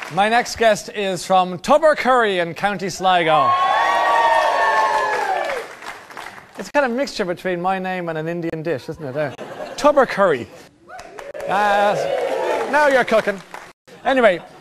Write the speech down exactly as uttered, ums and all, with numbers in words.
My next guest is from Tubbercurry in County Sligo. It's kind of a mixture between my name and an Indian dish, isn't it? Uh, Tubbercurry. Uh, now you're cooking. Anyway,